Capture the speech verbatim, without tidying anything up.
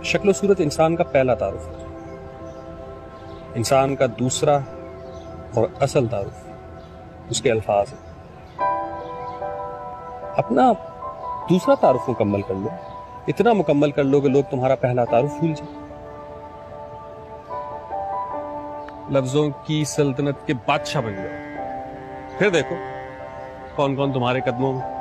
शक्ल सूरत इंसान का पहला तारुफ है, इंसान का दूसरा और असल तारुफ उसके अल्फाज है। अपना दूसरा तारुफ मुकम्मल कर लो, इतना मुकम्मल कर लो कि लोग तुम्हारा पहला तारुफ भूल जाए। लफ्जों की सल्तनत के बादशाह बन जाओ, फिर देखो कौन कौन तुम्हारे कदमों में